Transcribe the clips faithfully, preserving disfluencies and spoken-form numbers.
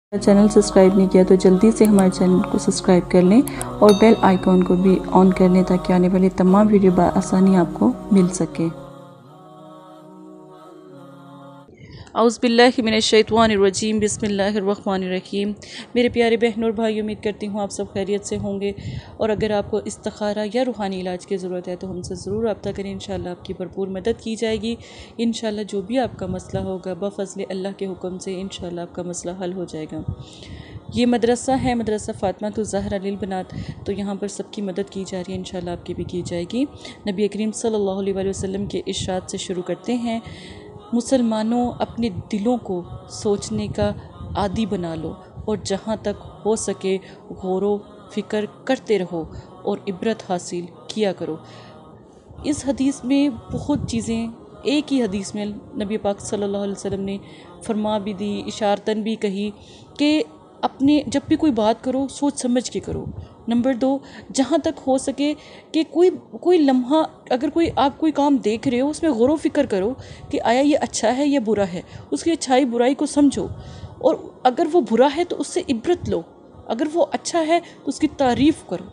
Channel subscribe नहीं किया तो जल्दी से हमारे चैनल को सब्सक्राइब कर लें और बेल आइकॉन को भी ऑन कर लें ताकि आने वाली तमाम वीडियो बआसानी आपको मिल सके। औज़ुबिल्लाहि मिनश्शैतानिर्रजीम बिस्मिल्लाहिर्रहमानिर्रहीम। मेरे प्यारे बहनों और भाई, उम्मीद करती हूँ आप सब खैरियत से होंगे और अगर आपको इस्तिखारा या रूहानी इलाज की ज़रूरत है तो हमसे ज़रूर रब्ता करें। इंशाअल्लाह आपकी भरपूर मदद की जाएगी। इंशाअल्लाह जो भी आपका मसला होगा बफ़ज़्ल अल्लाह के हुक्म से इंशाअल्लाह आपका मसला हल हो जाएगा। ये मदरसा है मदरसा फ़ातिमा ज़हरा लिल बनात, तो यहाँ पर सबकी मदद की जा रही है, इंशाअल्लाह आपकी भी की जाएगी। नबी करीम सल्लल्लाहु अलैहि वसल्लम के इरशाद से शुरू करते हैं। मुसलमानों, अपने दिलों को सोचने का आदी बना लो और जहाँ तक हो सके गौर व फिक्र करते रहो और इबरत हासिल किया करो। इस हदीस में बहुत चीज़ें, एक ही हदीस में नबी पाक सल्लल्लाहु अलैहि वसल्लम ने फरमा भी दी, इशारतन भी कही कि अपने जब भी कोई बात करो सोच समझ के करो। नंबर दो, जहाँ तक हो सके कि कोई कोई लम्हा, अगर कोई आप कोई काम देख रहे हो उसमें गौर व फिक्र करो कि आया ये अच्छा है या बुरा है, उसकी अच्छाई बुराई को समझो और अगर वो बुरा है तो उससे इबरत लो, अगर वो अच्छा है तो उसकी तारीफ़ करो।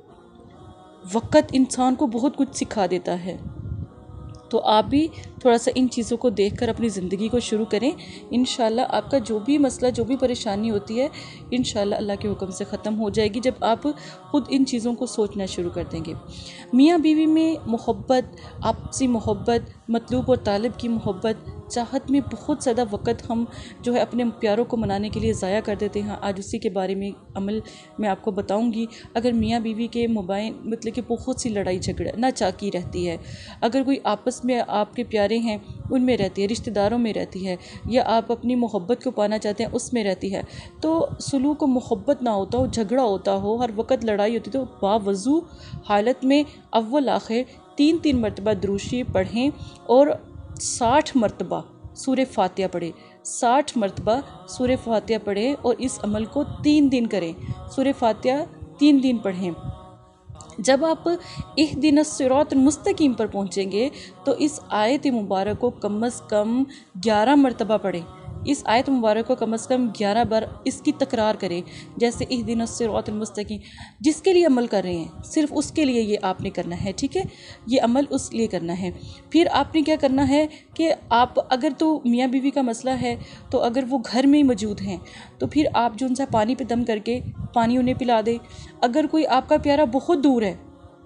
वक़्त इंसान को बहुत कुछ सिखा देता है, तो आप भी थोड़ा सा इन चीज़ों को देखकर अपनी ज़िंदगी को शुरू करें। इंशाअल्लाह आपका जो भी मसला, जो भी परेशानी होती है, इंशाअल्लाह अल्लाह के हुक्म से ख़त्म हो जाएगी जब आप ख़ुद इन चीज़ों को सोचना शुरू कर देंगे। मियाँ बीवी में मोहब्बत, आपसी मोहब्बत, मतलूब और तालिब की मोहब्बत, चाहत में बहुत ज़्यादा वक़्त हम जो है अपने प्यारों को मनाने के लिए ज़ाया कर देते हैं। आज उसी के बारे में अमल मैं आपको बताऊंगी। अगर मियाँ बीवी के मोबाइल मतलब कि बहुत सी लड़ाई झगड़ा नाचाकी रहती है, अगर कोई आपस में आपके प्यारे हैं उनमें रहती है, रिश्तेदारों में रहती है, या आप अपनी मोहब्बत को पाना चाहते हैं उसमें रहती है, तो सुलूक और मोहब्बत ना होता हो, झगड़ा होता हो, हर वक्त लड़ाई होती, तो बावजू हालत में अव्वल आखिर तीन तीन मरतबा दुरूशी पढ़ें और साठ मरतबा सूरह फातिहा पढ़ें। साठ मरतबा सूरह फातिहा पढ़ें और इस अमल को तीन दिन करें। सूरह फातिहा तीन दिन पढ़ें। जब आप इहदिनस सिरातल मुस्तकीम पर पहुँचेंगे तो इस आयत मुबारक को कम अज़ कम ग्यारह मरतबा पढ़ें। इस आयत मुबारक को कम अज़ कम ग्यारह बार इसकी तकरार करें। जैसे इहदिनस सिरातल मुस्तकीम, जिसके लिए अमल कर रहे हैं सिर्फ उसके लिए ये आपने करना है, ठीक है, ये अमल उस लिए करना है। फिर आपने क्या करना है कि आप अगर तो मियाँ बीवी का मसला है तो अगर वो घर में ही मौजूद हैं तो फिर आप जो उनसे पानी पे दम करके पानी उन्हें पिला दें। अगर कोई आपका प्यारा बहुत दूर है,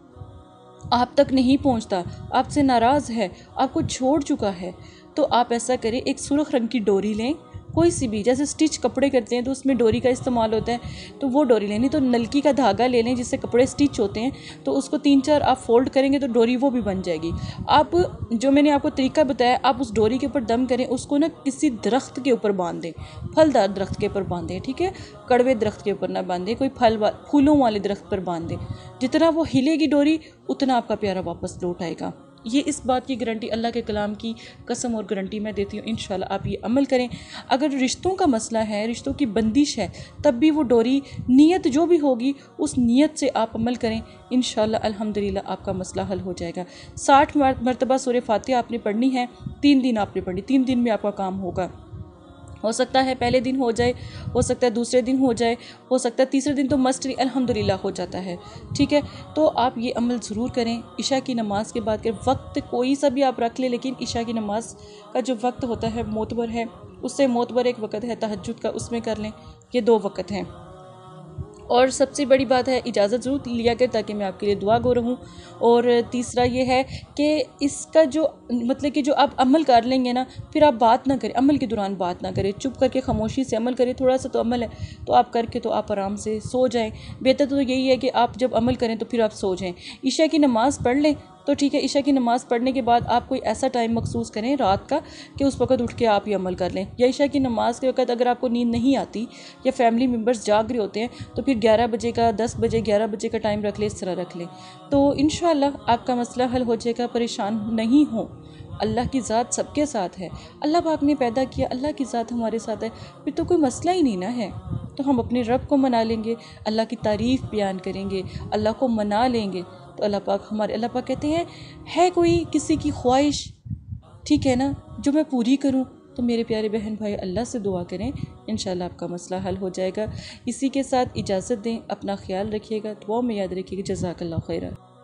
आप तक नहीं पहुंचता, आपसे नाराज़ है, आपको छोड़ चुका है, तो आप ऐसा करें, एक सुर्ख रंग की डोरी लें, कोई सी भी, जैसे स्टिच कपड़े करते हैं तो उसमें डोरी का इस्तेमाल होता है, तो वो डोरी लेनी। तो नलकी का धागा ले लें जिससे कपड़े स्टिच होते हैं, तो उसको तीन चार आप फोल्ड करेंगे तो डोरी वो भी बन जाएगी। आप जो मैंने आपको तरीका बताया, आप उस डोरी के ऊपर दम करें, उसको ना किसी दरख्त के ऊपर बांध दें, फलदार दरख्त के ऊपर बांधें, ठीक है, कड़वे दरख्त के ऊपर ना बांधें, कोई फल वा, फूलों वाले दरख्त पर बांध दें। जितना वो हिलेगी डोरी उतना आपका प्यारा वापस लौट आएगा। ये इस बात की गारंटी, अल्लाह के कलाम की कसम और गारंटी मैं देती हूँ। इंशाल्लाह आप ये अमल करें। अगर रिश्तों का मसला है, रिश्तों की बंदिश है, तब भी वो डोरी, नियत जो भी होगी उस नियत से आप अमल करें। इंशाल्लाह अल्हम्दुलिल्लाह आपका मसला हल हो जाएगा। साठ मरतबा सूरह फातिहा आपने पढ़नी है, तीन दिन आपने पढ़नी, तीन दिन में आपका काम होगा। हो सकता है पहले दिन हो जाए, हो सकता है दूसरे दिन हो जाए, हो सकता है तीसरे दिन तो मस्ट अल्हम्दुलिल्लाह हो जाता है, ठीक है। तो आप ये अमल ज़रूर करें। इशा की नमाज़ के बाद के वक्त कोई सा भी आप रख लें, लेकिन इशा की नमाज़ का जो वक्त होता है मोतबर है, उससे मोतबर एक वक्त है तहज्जुद का, उसमें कर लें। ये दो वक्त हैं। और सबसे बड़ी बात है, इजाज़त ज़रूर लिया कर ताकि मैं आपके लिए दुआ गो रहूँ। और तीसरा ये है कि इसका जो मतलब कि जो आप अमल कर लेंगे ना, फिर आप बात ना करें, अमल के दौरान बात ना करें, चुप करके खामोशी से अमल करें। थोड़ा सा तो अमल है तो आप करके तो आप आराम से सो जाएं। बेहतर तो यही है कि आप जब अमल करें तो फिर आप सो जाएं। ईशा की नमाज़ पढ़ लें तो ठीक है। ईशा की नमाज़ पढ़ने के बाद आप कोई ऐसा टाइम मखसूस करें रात का कि उस वक्त उठ के आप ये अमल कर लें। या ईशा की नमाज़ के वक्त अगर आपको नींद नहीं आती या फैमिली मेम्बर्स जाग रहे होते हैं तो फिर ग्यारह बजे का, दस बजे, ग्यारह बजे का टाइम रख लें, इस तरह रख लें, तो इंशाअल्लाह आपका मसला हल हो जाएगा। परेशान नहीं हो, अल्लाह की ज़ात सबके साथ है। अल्लाह पाक ने पैदा किया, अल्लाह की ज़ात हमारे साथ है, फिर तो कोई मसला ही नहीं ना है। तो हम अपने रब को मना लेंगे, अल्लाह की तारीफ़ बयान करेंगे, अल्लाह को मना लेंगे, तो अल्लाह पाक हमारे अल्लाह पाक कहते हैं, है कोई किसी की ख्वाहिश, ठीक है ना, जो मैं पूरी करूं? तो मेरे प्यारे बहन भाई अल्लाह से दुआ करें, इंशाल्लाह आपका मसला हल हो जाएगा। इसी के साथ इजाज़त दें, अपना ख्याल रखिएगा, दुआ में याद रखिएगा। जज़ाकल्लाह खैरा।